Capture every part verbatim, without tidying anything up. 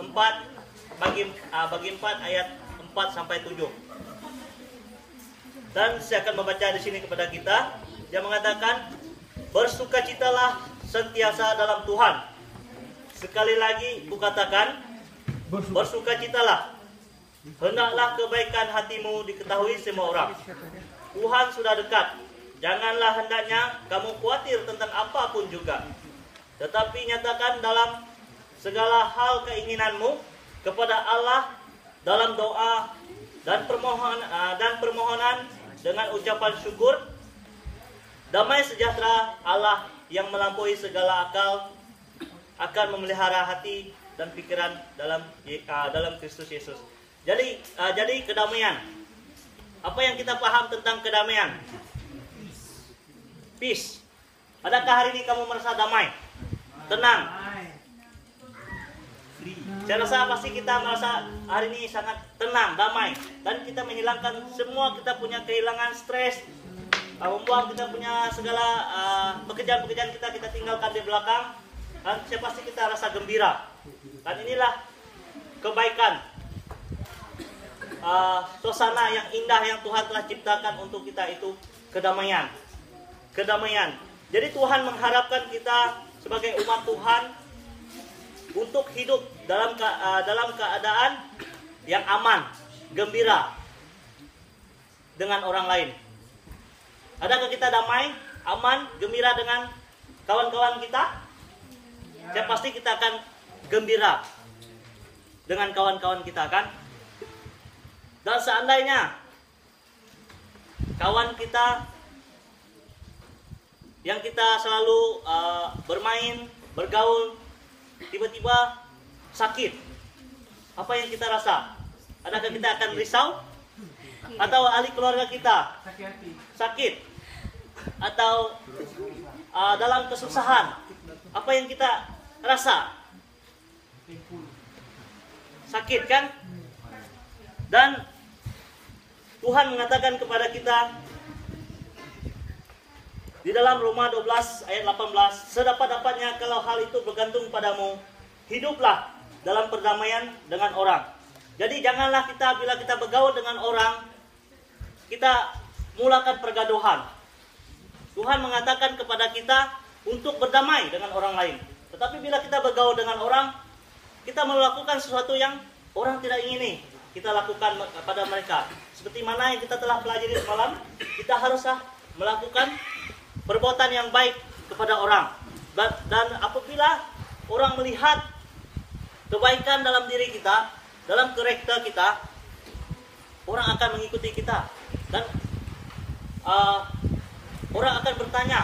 empat bagi uh, bagi empat ayat empat sampai tujuh. Dan saya akan membaca di sini kepada kita. Dia mengatakan, bersukacitalah sentiasa dalam Tuhan. Sekali lagi kukatakan, bersukacitalah. Hendaklah kebaikan hatimu diketahui semua orang. Tuhan sudah dekat. Janganlah hendaknya kamu khawatir tentang apapun juga. Tetapi nyatakan dalam segala hal keinginanmu kepada Allah dalam doa dan permohonan dan permohonan dengan ucapan syukur. Damai sejahtera Allah yang melampaui segala akal akan memelihara hati dan pikiran dalam uh, dalam Kristus Yesus. Jadi uh, jadi kedamaian. Apa yang kita paham tentang kedamaian? Peace. Adakah hari ini kamu merasa damai? Tenang. Saya rasa pasti kita merasa hari ini sangat tenang, damai, dan kita menghilangkan semua kita punya kehilangan stres. Uh, membuang kita punya segala uh, pekerjaan-pekerjaan kita kita tinggalkan di belakang, dan saya pasti kita rasa gembira. Dan inilah kebaikan, uh, suasana yang indah yang Tuhan telah ciptakan untuk kita, itu kedamaian. Kedamaian. Jadi Tuhan mengharapkan kita sebagai umat Tuhan untuk hidup dalam ke, uh, dalam keadaan yang aman, gembira dengan orang lain. Adakah kita damai, aman, gembira dengan kawan-kawan kita? Ya, pasti kita akan gembira dengan kawan-kawan kita, kan? Dan seandainya kawan kita yang kita selalu uh, bermain, bergaul, tiba-tiba sakit, apa yang kita rasa? Adakah kita akan risau? Atau ahli keluarga kita sakit? Atau uh, dalam kesusahan, apa yang kita rasa? Sakit, kan? Dan Tuhan mengatakan kepada kita di dalam Roma dua belas ayat delapan belas, sedapat-dapatnya kalau hal itu bergantung padamu, hiduplah dalam perdamaian dengan orang. Jadi janganlah kita bila kita bergaul dengan orang, kita mulakan pergaduhan. Tuhan mengatakan kepada kita untuk berdamai dengan orang lain. Tetapi bila kita bergaul dengan orang, kita melakukan sesuatu yang orang tidak ingini kita lakukan pada mereka. Seperti mana yang kita telah pelajari semalam, kita haruslah melakukan perbuatan yang baik kepada orang. Dan, dan apabila orang melihat kebaikan dalam diri kita, dalam karakter kita, orang akan mengikuti kita. Dan uh, orang akan bertanya,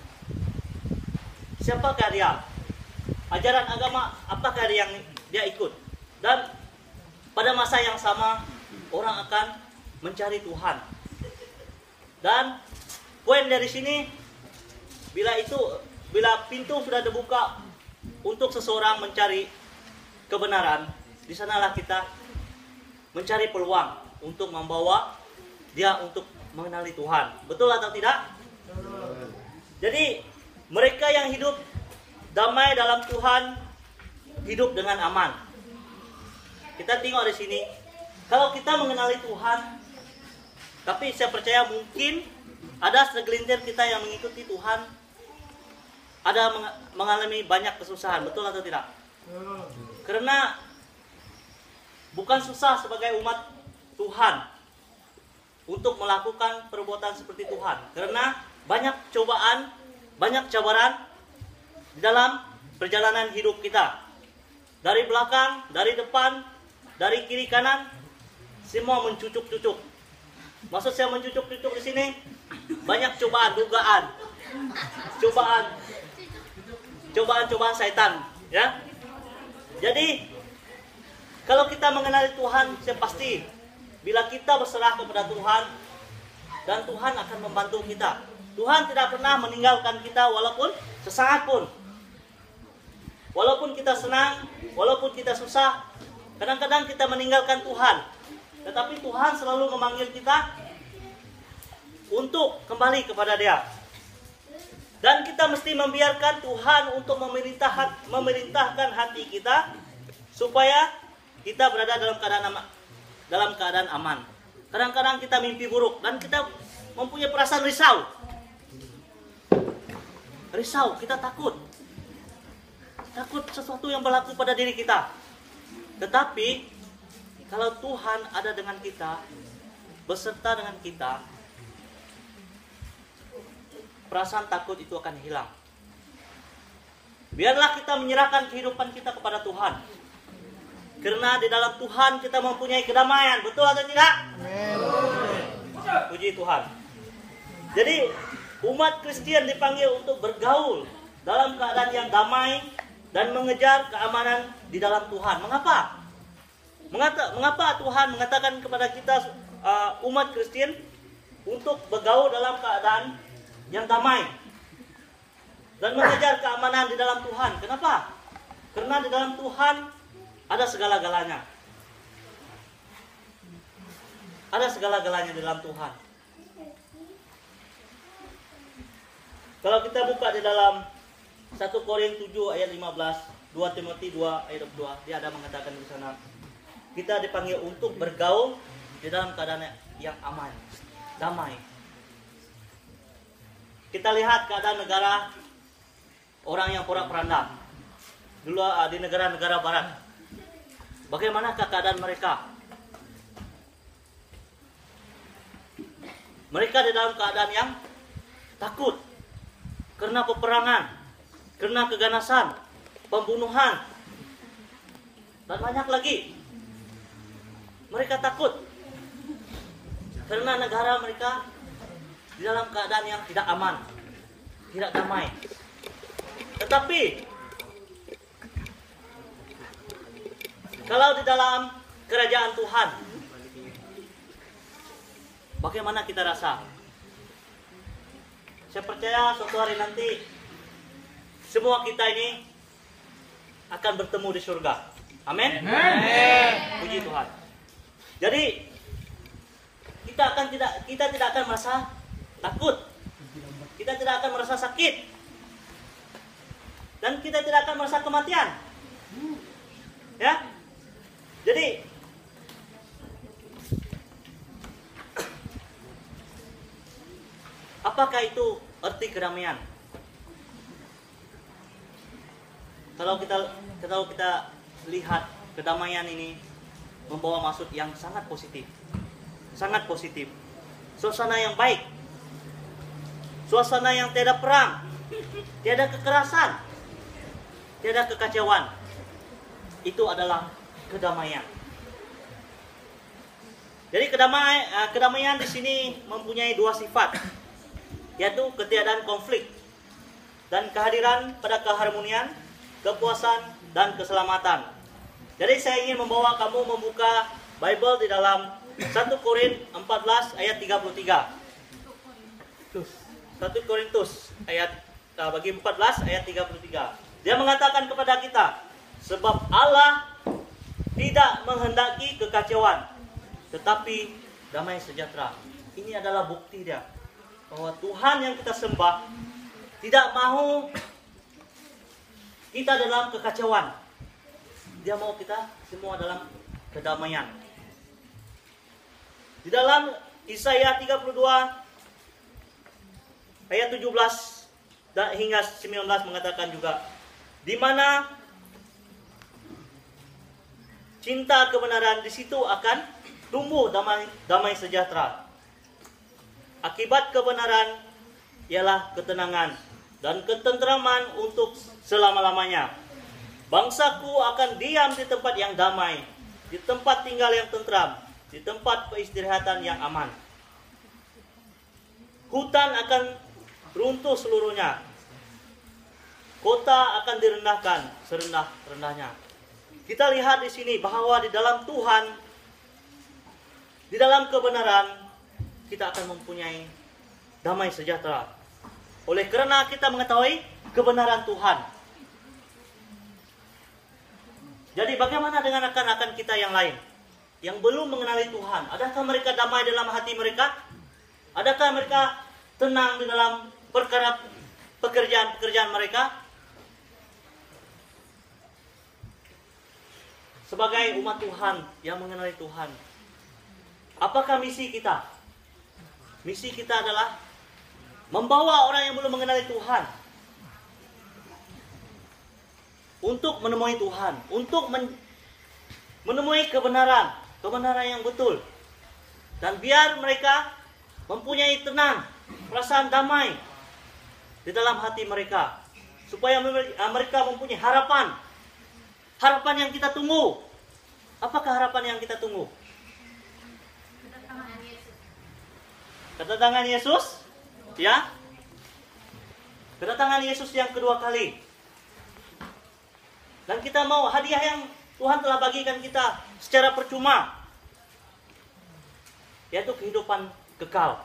siapakah dia? Ajaran agama apakah dia yang dia ikut? Dan pada masa yang sama, orang akan mencari Tuhan. Dan poin dari sini, bila itu, bila pintu sudah dibuka untuk seseorang mencari kebenaran, di sanalah kita mencari peluang untuk membawa dia untuk mengenali Tuhan. Betul atau tidak? Jadi mereka yang hidup damai dalam Tuhan hidup dengan aman. Kita tengok di sini, kalau kita mengenali Tuhan, tapi saya percaya mungkin ada segelintir kita yang mengikuti Tuhan, ada mengalami banyak kesusahan. Betul atau tidak? Karena bukan susah sebagai umat Tuhan untuk melakukan perbuatan seperti Tuhan, karena banyak cobaan, banyak cabaran di dalam perjalanan hidup kita. Dari belakang, dari depan, dari kiri kanan, semua mencucuk-cucuk. Maksud saya mencucuk-cucuk di sini, banyak cobaan, dugaan, cobaan, cobaan-cobaan setan, ya. Jadi kalau kita mengenali Tuhan, saya pasti bila kita berserah kepada Tuhan, dan Tuhan akan membantu kita. Tuhan tidak pernah meninggalkan kita walaupun sesaat pun. Walaupun kita senang, walaupun kita susah, kadang-kadang kita meninggalkan Tuhan. Tetapi Tuhan selalu memanggil kita untuk kembali kepada Dia. Dan kita mesti membiarkan Tuhan untuk memerintah, memerintahkan hati kita supaya kita berada dalam keadaan aman, dalam keadaan aman. Kadang-kadang kita mimpi buruk dan kita mempunyai perasaan risau. Risau, kita takut. Takut sesuatu yang berlaku pada diri kita. Tetapi kalau Tuhan ada dengan kita, beserta dengan kita, perasaan takut itu akan hilang. Biarlah kita menyerahkan kehidupan kita kepada Tuhan. Karena di dalam Tuhan kita mempunyai kedamaian. Betul atau tidak? Amin. Puji Tuhan. Jadi umat Kristen dipanggil untuk bergaul dalam keadaan yang damai dan mengejar keamanan di dalam Tuhan. Mengapa? Mengata, mengapa Tuhan mengatakan kepada kita uh, umat Kristen untuk bergaul dalam keadaan yang damai dan mengejar keamanan di dalam Tuhan? Kenapa? Karena di dalam Tuhan ada segala-galanya. Ada segala-galanya di dalam Tuhan. Kalau kita buka di dalam satu Korintus tujuh ayat lima belas, dua Timotius dua ayat dua puluh dua, dia ada mengatakan di sana, kita dipanggil untuk bergaul di dalam keadaan yang aman, damai. Kita lihat keadaan negara orang yang porak-poranda dulu di negara-negara barat. Bagaimanakah keadaan mereka? Mereka di dalam keadaan yang takut karena peperangan, karena keganasan, pembunuhan, dan banyak lagi. Mereka takut karena negara mereka di dalam keadaan yang tidak aman, tidak damai. Tetapi kalau di dalam kerajaan Tuhan, bagaimana kita rasa? Saya percaya suatu hari nanti semua kita ini akan bertemu di surga. Amin. Puji Tuhan. Jadi kita akan tidak kita tidak akan merasa takut. Kita tidak akan merasa sakit. Dan kita tidak akan merasa kematian. Ya? Jadi apakah itu arti kedamaian? Kalau kita kalau kita lihat kedamaian ini membawa maksud yang sangat positif. Sangat positif. Suasana yang baik. Suasana yang tiada perang, tiada kekerasan, tiada kekacauan. Itu adalah kedamaian. Jadi kedamaian, kedamaian di sini mempunyai dua sifat, yaitu ketiadaan konflik dan kehadiran pada keharmonian, kepuasan, dan keselamatan. Jadi saya ingin membawa kamu membuka Bible di dalam satu Korintus empat belas ayat tiga puluh tiga. satu Korintus ayat nah, bagi empat belas ayat tiga puluh tiga. Dia mengatakan kepada kita, sebab Allah tidak menghendaki kekacauan, tetapi damai sejahtera. Ini adalah bukti dia bahwa Tuhan yang kita sembah tidak mau kita dalam kekacauan. Dia mau kita semua dalam kedamaian. Di dalam Yesaya tiga puluh dua ayat tujuh belas dan hingga sembilan belas mengatakan juga, di mana cinta kebenaran, di situ akan tumbuh damai, damai sejahtera. Akibat kebenaran ialah ketenangan dan ketenteraman untuk selama-lamanya. Bangsaku akan diam di tempat yang damai, di tempat tinggal yang tentram, di tempat peristirahatan yang aman. Hutan akan runtuh seluruhnya, kota akan direndahkan serendah-rendahnya. Kita lihat di sini bahwa di dalam Tuhan, di dalam kebenaran, kita akan mempunyai damai sejahtera. Oleh karena kita mengetahui kebenaran Tuhan. Jadi bagaimana dengan rekan-rekan kita yang lain yang belum mengenali Tuhan? Adakah mereka damai dalam hati mereka? Adakah mereka tenang di dalam perkara pekerjaan-pekerjaan mereka? sebagai umat Tuhan yang mengenali Tuhan. Apakah misi kita? Misi kita adalah membawa orang yang belum mengenali Tuhan untuk menemui Tuhan, untuk men- menemui kebenaran, kebenaran yang betul. Dan biar mereka mempunyai tenang, perasaan damai di dalam hati mereka, supaya mereka mempunyai harapan. Harapan yang kita tunggu. Apakah harapan yang kita tunggu? Kedatangan Yesus. Kedatangan Yesus, ya. Kedatangan Yesus yang kedua kali. Dan kita mau hadiah yang Tuhan telah bagikan kita secara percuma, yaitu kehidupan kekal.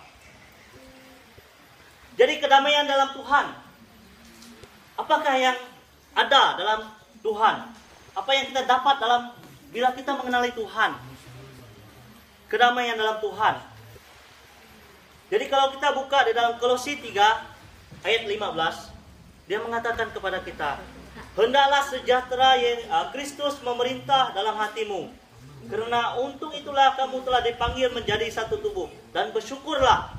Jadi kedamaian dalam Tuhan. Apakah yang ada dalam Tuhan? Apa yang kita dapat dalam bila kita mengenali Tuhan? Kedamaian dalam Tuhan. Jadi kalau kita buka di dalam Kolose tiga ayat lima belas, dia mengatakan kepada kita, hendaklah sejahtera Kristus memerintah dalam hatimu, karena untuk itulah kamu telah dipanggil menjadi satu tubuh, dan bersyukurlah.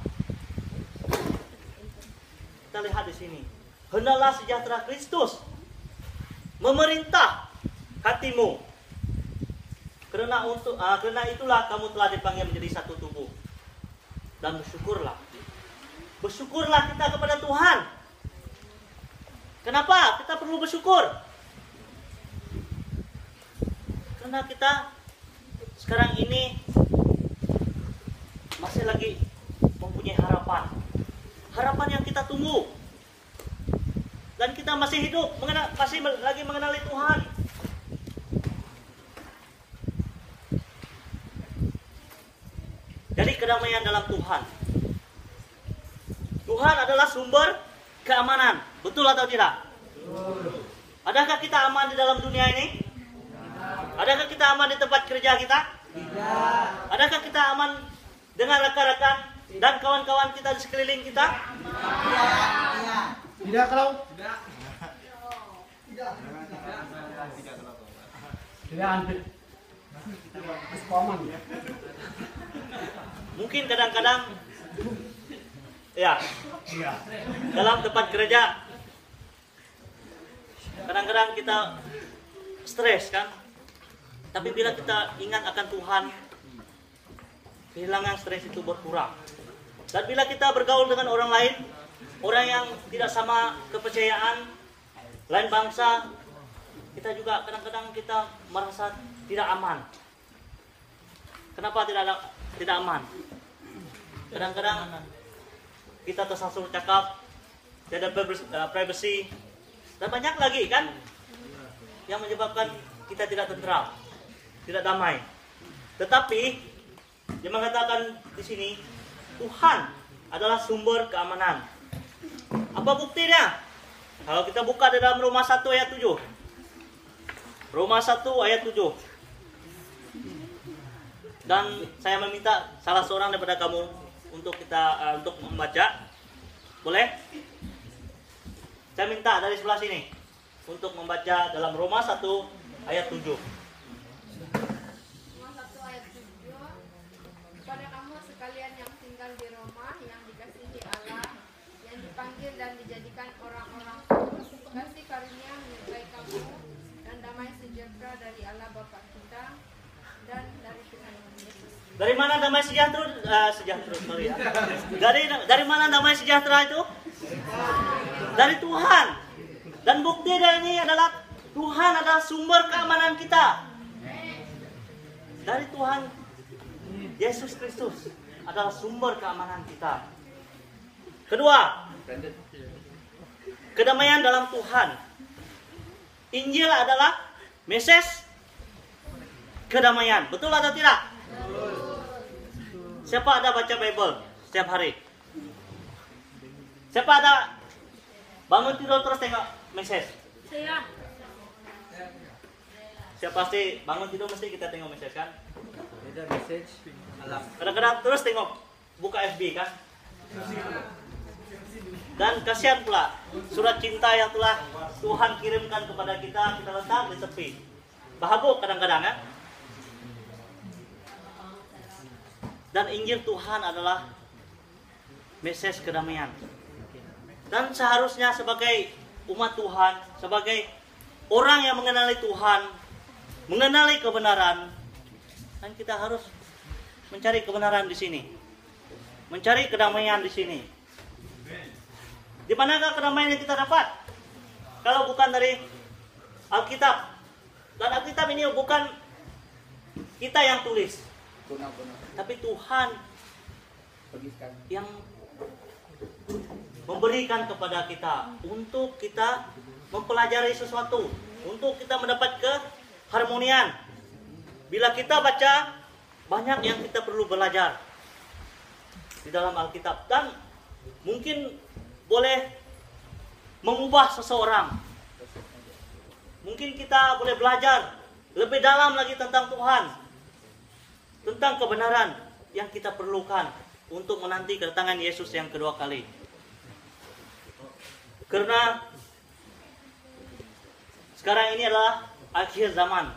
Kita lihat di sini, hendaklah sejahtera Kristus memerintah hatimu, karena untuk uh, karena itulah kamu telah dipanggil menjadi satu tubuh, dan bersyukurlah. Bersyukurlah kita kepada Tuhan. Kenapa kita perlu bersyukur? Karena kita sekarang ini masih lagi mempunyai harapan. Harapan yang kita tunggu. Dan kita masih hidup, mengenal, masih lagi mengenali Tuhan. Jadi kedamaian dalam Tuhan. Tuhan adalah sumber keamanan. Betul atau tidak? Betul. Adakah kita aman di dalam dunia ini? Tidak. Adakah kita aman di tempat kerja kita? Tidak. Adakah kita aman dengan rekan-rekan dan kawan-kawan kita di sekeliling kita? Tidak. Tidak kalau? Tidak. Tidak. Tidak. Tidak. Mungkin kadang-kadang ya, dalam tempat kerja kadang-kadang kita stres kan. Tapi bila kita ingat akan Tuhan, kehilangan stres itu berkurang. Dan bila kita bergaul dengan orang lain, orang yang tidak sama kepercayaan, lain bangsa, kita juga kadang-kadang kita merasa tidak aman. Kenapa tidak ada, tidak aman? Kadang-kadang kita tersasul cakap, tidak ada privacy, dan banyak lagi kan yang menyebabkan kita tidak tentram, tidak damai. Tetapi dia mengatakan di sini, Tuhan adalah sumber keamanan. Apa buktinya? Kalau kita buka di dalam Roma satu ayat tujuh. Roma satu ayat tujuh. Dan saya meminta salah seorang daripada kamu untuk kita uh, untuk membaca. Boleh? Saya minta dari sebelah sini untuk membaca dalam Roma satu ayat tujuh. Roma satu ayat tujuh. Kepada kamu sekalian yang tinggal di Roma, yang dikasihi Allah, yang dipanggil dan dijadikan orang-orang kudus, kasih karunia menyertai kamu dan damai sejahtera dari Allah Bapa kita dan dari Tuhan Yesus. Dari mana damai sejahtera? Uh, sejahtera sorry ya. Dari dari mana damai sejahtera itu? Dari Tuhan. Dan bukti dari ini adalah Tuhan adalah sumber keamanan kita. Dari Tuhan Yesus Kristus adalah sumber keamanan kita. Kedua, kedamaian dalam Tuhan. Injil adalah message kedamaian. Betul atau tidak? Siapa ada baca Bible setiap hari? Siapa ada bangun tidur terus tengok message? Saya. Siapa sih bangun tidur mesti kita tengok message kan? Ada message alam. Kadang-kadang terus tengok buka F B kan? Dan kasihan pula surat cinta yang telah Tuhan kirimkan kepada kita, kita letak di tepi. bahagia kadang-kadang ya. Dan Injil Tuhan adalah message kedamaian. Dan seharusnya sebagai umat Tuhan, sebagai orang yang mengenali Tuhan, mengenali kebenaran, dan kita harus mencari kebenaran di sini, mencari kedamaian di sini. Di manakah kedamaian yang kita dapat? Kalau bukan dari Alkitab. Dan Alkitab ini bukan kita yang tulis, tapi Tuhan yang memberikan kepada kita untuk kita mempelajari sesuatu, untuk kita mendapat keharmonian. Bila kita baca, banyak yang kita perlu belajar di dalam Alkitab, dan mungkin boleh mengubah seseorang. Mungkin kita boleh belajar lebih dalam lagi tentang Tuhan, tentang kebenaran yang kita perlukan untuk menanti kedatangan Yesus yang kedua kali. Karena sekarang ini adalah akhir zaman.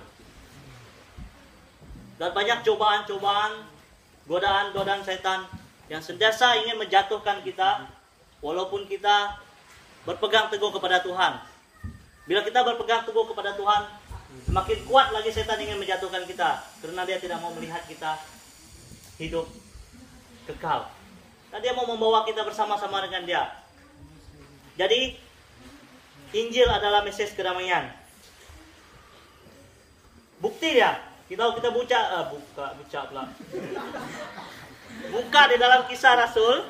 Dan banyak cobaan-cobaan, godaan-godaan setan yang sentiasa ingin menjatuhkan kita, walaupun kita berpegang teguh kepada Tuhan. Bila kita berpegang teguh kepada Tuhan, semakin kuat lagi setan ingin menjatuhkan kita, karena dia tidak mau melihat kita hidup kekal. Dan dia mau membawa kita bersama-sama dengan dia. Jadi, Injil adalah message kedamaian. Bukti dia. Kita kita buka, uh, buka, buka pula. Buka di dalam Kisah Rasul.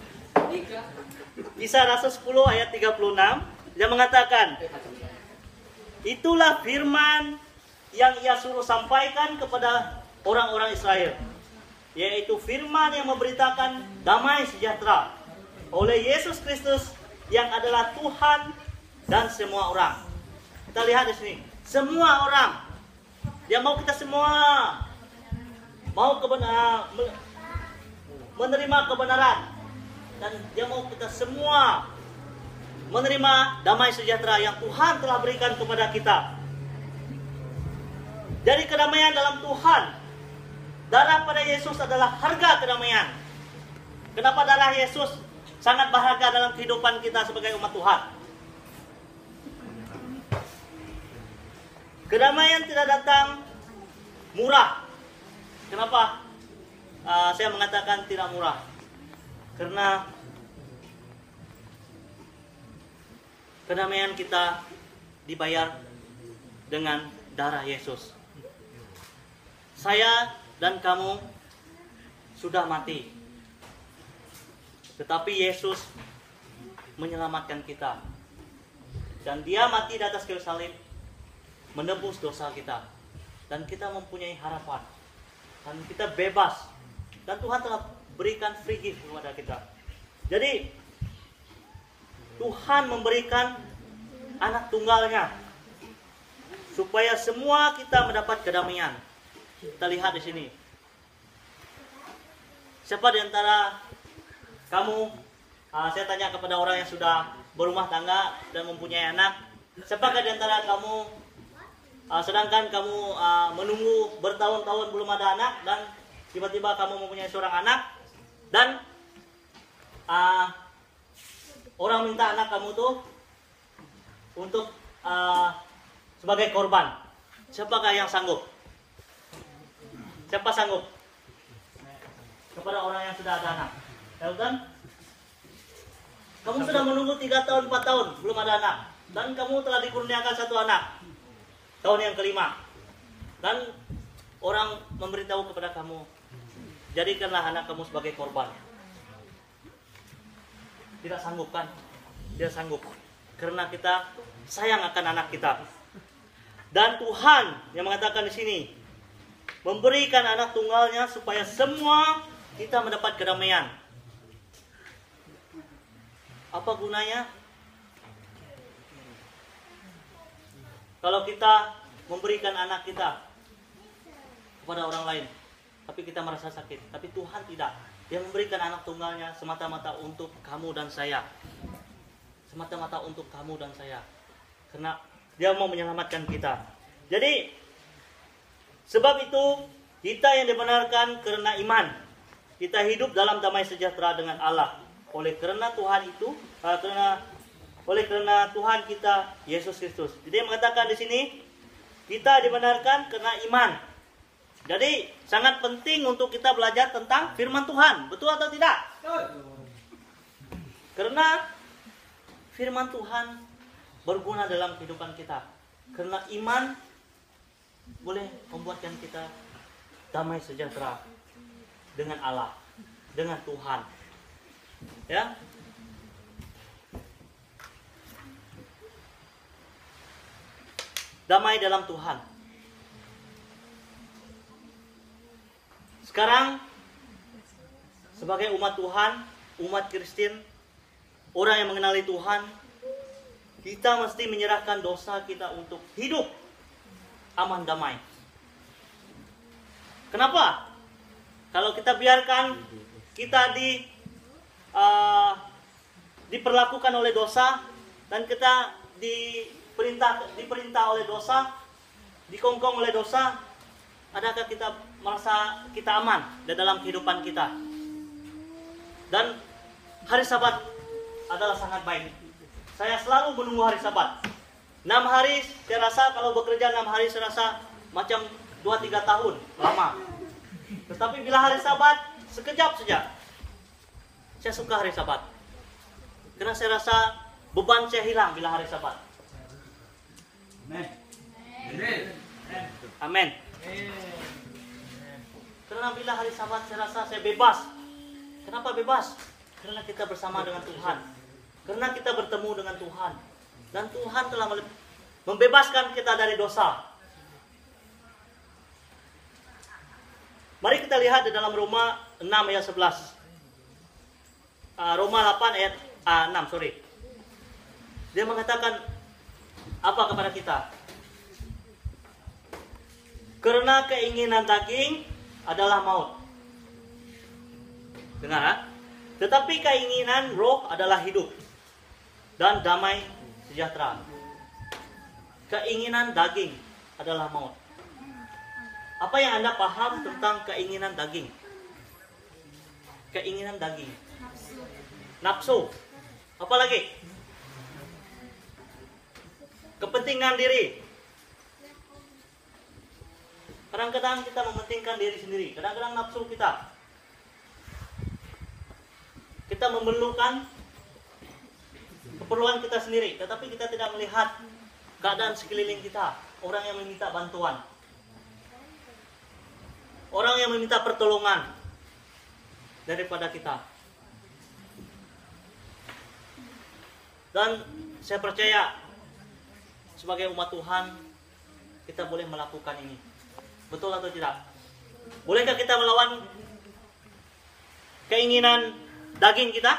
Kisah Rasul sepuluh ayat tiga puluh enam. Dia mengatakan, itulah firman yang ia suruh sampaikan kepada orang-orang Israel. Yaitu firman yang memberitakan damai sejahtera oleh Yesus Kristus yang adalah Tuhan dan semua orang. Kita lihat di sini, semua orang. Dia mau kita semua mau kebenaran, menerima kebenaran, dan dia mau kita semua menerima damai sejahtera yang Tuhan telah berikan kepada kita. Jadi kedamaian dalam Tuhan, darah pada Yesus adalah harga kedamaian. Kenapa darah Yesus sangat berharga dalam kehidupan kita sebagai umat Tuhan? Kedamaian tidak datang murah. Kenapa uh, saya mengatakan tidak murah? Karena kedamaian kita dibayar dengan darah Yesus. Saya dan kamu sudah mati, tetapi Yesus menyelamatkan kita. Dan dia mati di atas kayu salib, menebus dosa kita. Dan kita mempunyai harapan. Dan kita bebas. Dan Tuhan telah berikan free gift kepada kita. Jadi, Tuhan memberikan anak tunggalnya supaya semua kita mendapat kedamaian. Kita lihat di sini. Siapa di antara kamu, uh, saya tanya kepada orang yang sudah berumah tangga dan mempunyai anak, siapakah di antara kamu, uh, sedangkan kamu uh, menunggu bertahun-tahun belum ada anak, dan tiba-tiba kamu mempunyai seorang anak, dan uh, orang minta anak kamu tuh untuk uh, sebagai korban. Siapakah yang sanggup? Siapa sanggup? Kepada orang yang sudah ada anak. Elton? Kamu sudah menunggu tiga tahun, empat tahun belum ada anak. Dan kamu telah dikurniakan satu anak. Tahun yang kelima. Dan orang memberitahu kepada kamu, jadikanlah anak kamu sebagai korban. Tidak sanggup kan? Dia sanggup. Karena kita sayang akan anak kita. Dan Tuhan yang mengatakan di sini, memberikan anak tunggalnya supaya semua kita mendapat kedamaian. Apa gunanya? Kalau kita memberikan anak kita kepada orang lain, tapi kita merasa sakit. Tapi Tuhan tidak. Dia memberikan anak tunggalnya semata-mata untuk kamu dan saya. Semata-mata untuk kamu dan saya. Karena dia mau menyelamatkan kita. Jadi Sebab itu kita yang dibenarkan karena iman, kita hidup dalam damai sejahtera dengan Allah. Oleh karena Tuhan itu, uh, karena oleh karena Tuhan kita Yesus Kristus. Jadi dia mengatakan di sini kita dibenarkan karena iman. Jadi sangat penting untuk kita belajar tentang firman Tuhan, betul atau tidak? Karena firman Tuhan berguna dalam kehidupan kita. Karena iman boleh membuatkan kita damai sejahtera dengan Allah, dengan Tuhan. Ya. Damai dalam Tuhan. Sekarang sebagai umat Tuhan, umat Kristen, orang yang mengenali Tuhan, kita mesti menyerahkan dosa kita untuk hidup aman damai. Kenapa? Kalau kita biarkan kita di uh, diperlakukan oleh dosa dan kita diperintah diperintah oleh dosa, dikongkong oleh dosa, adakah kita merasa kita aman di dalam kehidupan kita? Dan hari Sabat adalah sangat baik. Saya selalu menunggu hari Sabat. Enam hari, saya rasa kalau bekerja enam hari, saya rasa macam dua tiga tahun, lama. Tetapi bila hari Sabat, sekejap saja. Saya suka hari Sabat. Karena saya rasa beban saya hilang bila hari Sabat. Amin. Amin. Karena bila hari Sabat, saya rasa saya bebas. Kenapa bebas? Karena kita bersama dengan Tuhan. Karena kita bertemu dengan Tuhan. Dan Tuhan telah membebaskan kita dari dosa. Mari kita lihat di dalam Roma enam ayat sebelas. Uh, Roma delapan ayat uh, enam, sorry. Dia mengatakan apa kepada kita? Karena keinginan daging adalah maut. Dengar, ha? Tetapi keinginan roh adalah hidup dan damai sejahtera. Keinginan daging adalah maut. Apa yang Anda paham tentang keinginan daging? Keinginan daging. Nafsu. Nafsu. Apa lagi? Kepentingan diri. Kadang-kadang kita mementingkan diri sendiri. Kadang-kadang nafsu kita. Kita memerlukan keperluan kita sendiri, tetapi kita tidak melihat keadaan sekeliling kita. Orang yang meminta bantuan, orang yang meminta pertolongan daripada kita. Dan saya percaya sebagai umat Tuhan kita boleh melakukan ini. Betul atau tidak? Bolehkah kita melawan keinginan daging kita?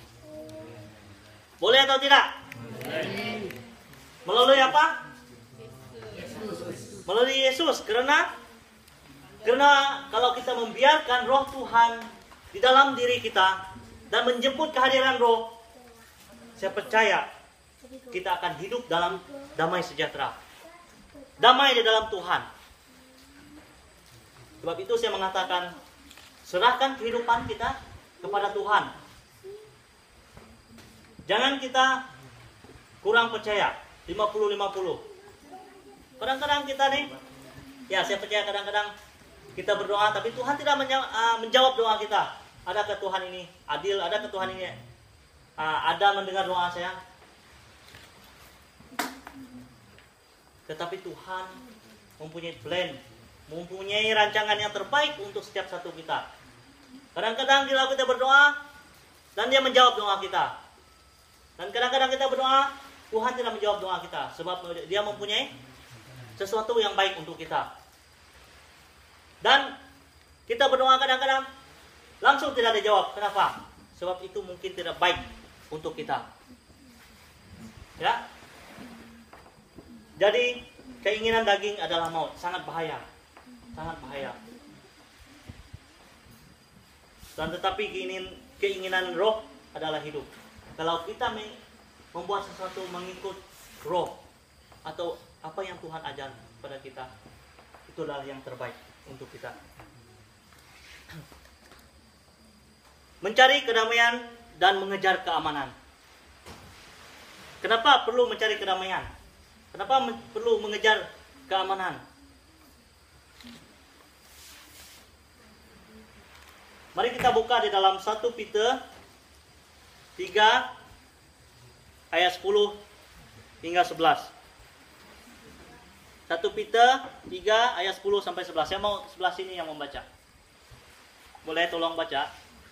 Boleh atau tidak? Boleh. Melalui apa? Yesus. Melalui Yesus. Karena karena kalau kita membiarkan roh Tuhan di dalam diri kita dan menjemput kehadiran roh, saya percaya kita akan hidup dalam damai sejahtera. Damai di dalam Tuhan. Sebab itu saya mengatakan, serahkan kehidupan kita kepada Tuhan. Jangan kita kurang percaya, lima puluh lima puluh. Kadang-kadang kita nih, ya saya percaya kadang-kadang kita berdoa, tapi Tuhan tidak menjawab doa kita. Adakah Tuhan ini adil? Adakah Tuhan ini ada mendengar doa saya? Tetapi Tuhan mempunyai plan, mempunyai rancangan yang terbaik untuk setiap satu kita. Kadang-kadang bila kita berdoa, dan dia menjawab doa kita. Dan kadang-kadang kita berdoa, Tuhan tidak menjawab doa kita. Sebab dia mempunyai sesuatu yang baik untuk kita. Dan kita berdoa kadang-kadang, langsung tidak dijawab. Kenapa? Sebab itu mungkin tidak baik untuk kita. Ya. Jadi, keinginan daging adalah maut. Sangat bahaya. Sangat bahaya. Dan tetapi keinginan, keinginan roh adalah hidup. Kalau kita membuat sesuatu mengikut roh atau apa yang Tuhan ajar pada kita, itu adalah yang terbaik untuk kita. Mencari kedamaian dan mengejar keamanan. Kenapa perlu mencari kedamaian? Kenapa men- perlu mengejar keamanan? Mari kita buka di dalam satu Peter tiga ayat sepuluh hingga sebelas. satu Peter tiga ayat sepuluh sampai sebelas. Saya mau sebelah sini yang membaca. Boleh tolong baca?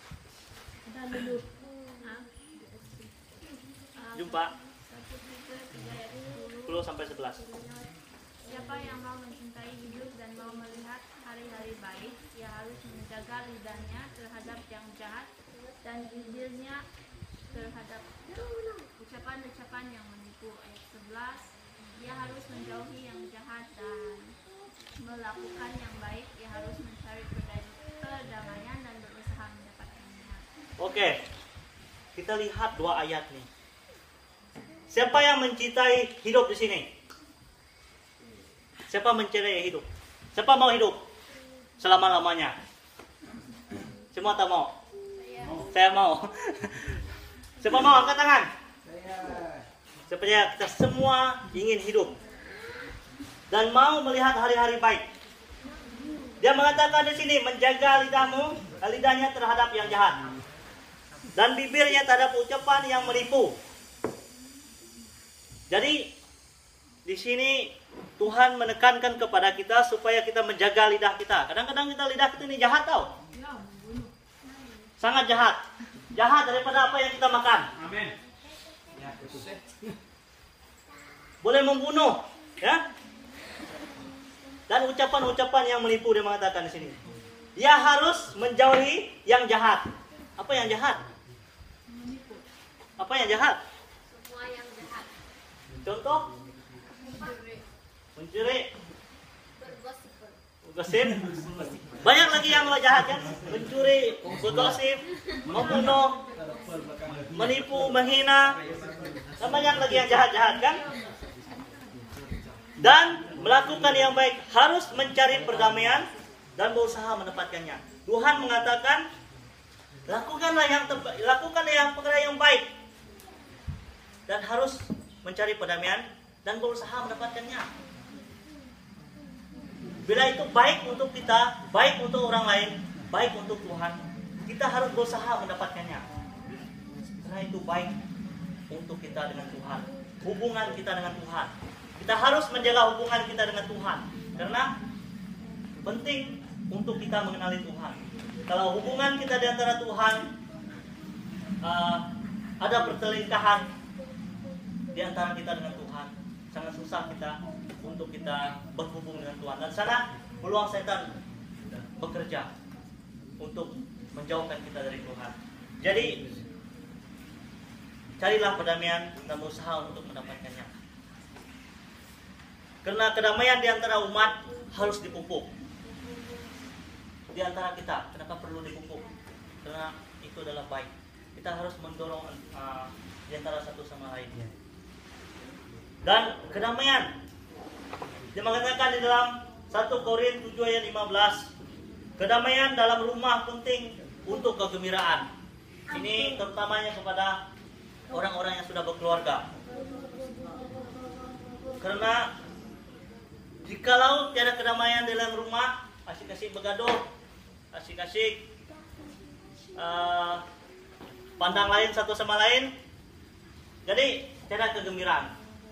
Jumpa. sepuluh sampai sebelas. Siapa yang mau mencintai hidup dan mau melihat hari-hari baik, ia harus menjaga lidahnya terhadap yang jahat dan bibirnya terhadap ucapan-ucapan yang menipu. Ayat sebelas, ia harus menjauhi yang jahat dan melakukan yang baik. Ia harus mencari perdamaian dan berusaha mendapatkannya. Oke, kita lihat dua ayat nih. Siapa yang mencintai hidup di sini? Siapa mencintai hidup? Siapa mau hidup selama-lamanya? Semua tak mau? Saya mau. Siapa mau? Angkat tangan. Sepertinya kita semua ingin hidup dan mau melihat hari-hari baik. Dia mengatakan di sini, menjaga lidahmu, lidahnya terhadap yang jahat, dan bibirnya terhadap ucapan yang menipu. Jadi di sini Tuhan menekankan kepada kita supaya kita menjaga lidah kita. Kadang-kadang kita lidah kita ini jahat tau. Sangat jahat. Jahat daripada apa yang kita makan. Amin. Boleh membunuh, ya. Dan ucapan-ucapan yang menipu, dia mengatakan di sini. Dia harus menjauhi yang jahat. Apa yang jahat? Apa yang jahat? Semua yang jahat. Contoh? Mencuri, Mencuri, bergosip, gosip. Banyak lagi yang jahat kan? Mencuri, bergosip, membunuh, menipu, menghina. Dan banyak lagi yang jahat-jahat kan? Dan melakukan yang baik, harus mencari perdamaian dan berusaha mendapatkannya. Tuhan mengatakan, lakukanlah yang terbaik, lakukanlah yang perkara yang baik, dan harus mencari perdamaian dan berusaha mendapatkannya. Bila itu baik untuk kita, baik untuk orang lain, baik untuk Tuhan, kita harus berusaha mendapatkannya. Karena itu baik untuk kita dengan Tuhan, hubungan kita dengan Tuhan. Kita harus menjaga hubungan kita dengan Tuhan, karena penting untuk kita mengenali Tuhan. Kalau hubungan kita di antara Tuhan uh, ada perselingkuhan di antara kita dengan Tuhan, sangat susah kita untuk kita berhubung dengan Tuhan. Dan sana peluang setan bekerja untuk menjauhkan kita dari Tuhan. Jadi carilah perdamaian dan berusaha untuk mendapatkannya. Karena kedamaian di antara umat harus dipupuk. Di antara kita, kenapa perlu dipupuk? Karena itu adalah baik. Kita harus mendorong uh, di antara satu sama lainnya. Dan kedamaian, dia mengatakan di dalam satu Korintus tujuh ayat lima belas, kedamaian dalam rumah penting untuk kegembiraan. Ini terutamanya kepada orang-orang yang sudah berkeluarga. Karena jikalau tiada kedamaian dalam rumah, asik-asik bergaduh, asik-asik uh, pandang lain satu sama lain, jadi tiada kegembiraan.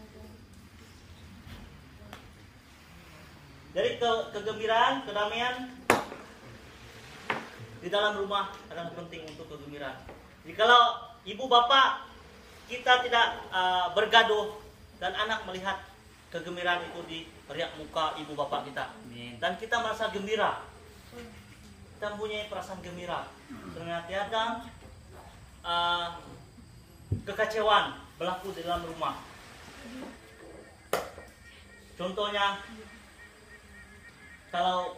Jadi ke, kegembiraan, kedamaian di dalam rumah adalah penting untuk kegembiraan. Jikalau ibu bapak kita tidak uh, bergaduh dan anak melihat kegembiraan itu di riak muka ibu bapak kita, dan kita merasa gembira, kita mempunyai perasaan gembira, ternyata tiada uh, kekacauan berlaku di dalam rumah. Contohnya, kalau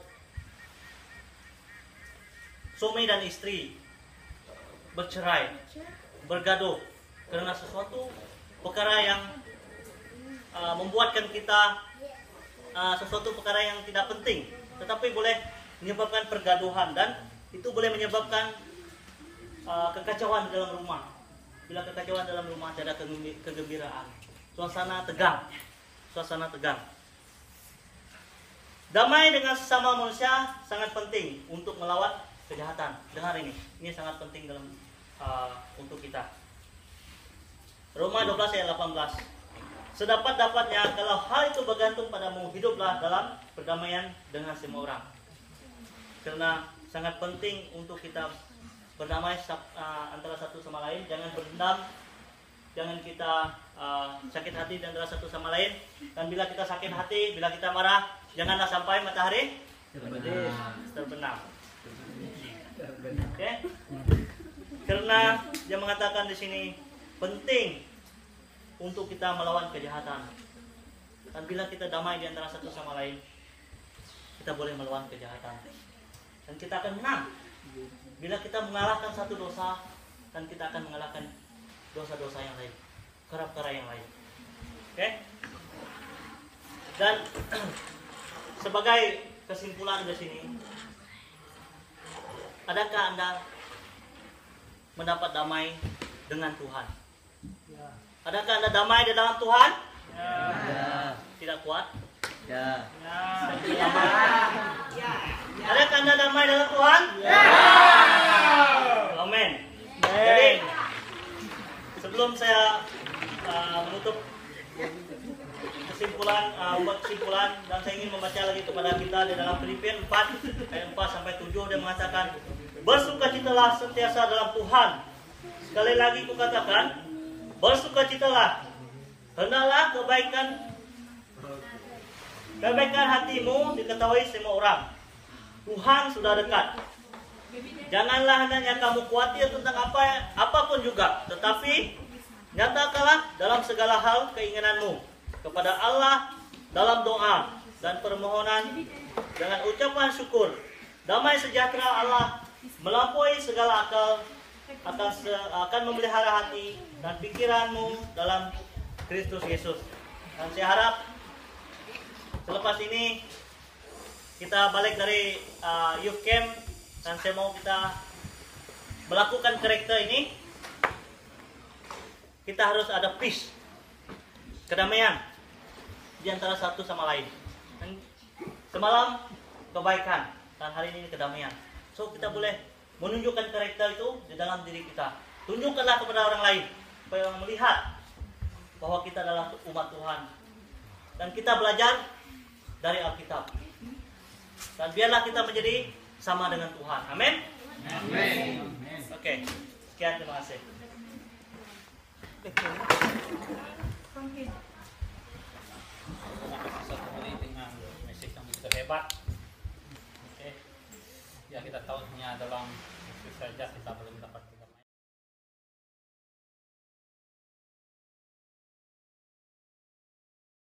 suami dan istri bercerai, bergaduh karena sesuatu perkara yang uh, membuatkan kita uh, sesuatu perkara yang tidak penting, tetapi boleh menyebabkan pergaduhan dan itu boleh menyebabkan uh, kekacauan di dalam rumah. Bila kekacauan dalam rumah, tidak ada kegembiraan, suasana tegang, suasana tegang. Damai dengan sesama manusia sangat penting untuk melawan kejahatan. Dengar ini, ini sangat penting dalam uh, untuk kita. Roma dua belas ayat delapan belas. Sedapat-dapatnya kalau hal itu bergantung padamu, hiduplah dalam perdamaian dengan semua orang. Karena sangat penting untuk kita berdamai uh, antara satu sama lain. Jangan berdendam, jangan kita uh, sakit hati antara satu sama lain. Dan bila kita sakit hati, bila kita marah, janganlah sampai matahari terbenam. Oke? Okay? Karena dia mengatakan di sini penting untuk kita melawan kejahatan. Dan bila kita damai di antara satu sama lain, kita boleh melawan kejahatan. Dan kita akan menang. Bila kita mengalahkan satu dosa, dan kita akan mengalahkan dosa-dosa yang lain, perkara-perkara yang lain. Oke? Okay? Dan sebagai kesimpulan di sini, adakah Anda mendapat damai dengan Tuhan? Adakah Anda damai di dalam Tuhan? Ya. Tidak kuat? Ya. Ya. Adakah Anda damai dalam Tuhan? Ya. Amin. Jadi sebelum saya uh, menutup kesimpulan, uh, buat kesimpulan, dan saya ingin membaca lagi kepada kita di dalam Filipian empat ayat empat sampai tujuh, dia mengatakan, bersukacitalah sentiasa dalam Tuhan. Sekali lagi kukatakan, bersukacitalah. Hendaklah kebaikan kebaikan hatimu diketahui semua orang. Tuhan sudah dekat. Janganlah hendaknya kamu khawatir tentang apa apapun juga, tetapi nyatakanlah dalam segala hal keinginanmu kepada Allah dalam doa dan permohonan dengan ucapan syukur. Damai sejahtera Allah melampaui segala akal akan akan memelihara hati dan pikiranmu dalam Kristus Yesus. Dan saya harap selepas ini kita balik dari uh, youth camp, dan saya mau kita melakukan karakter ini. Kita harus ada peace, kedamaian di antara satu sama lain. Dan semalam kebaikan, dan hari ini kedamaian. So kita boleh menunjukkan karakter itu di dalam diri kita. Tunjukkanlah kepada orang lain supaya orang melihat bahwa kita adalah umat Tuhan. Dan kita belajar dari Alkitab. Dan biarlah kita menjadi sama dengan Tuhan. Amin. Amin. Oke. Okay. Sekian, terima kasih. Satu kali dengan mesej yang begitu hebat. Oke. Ya kita tahu hanya dalam itu saja kita belum dapat.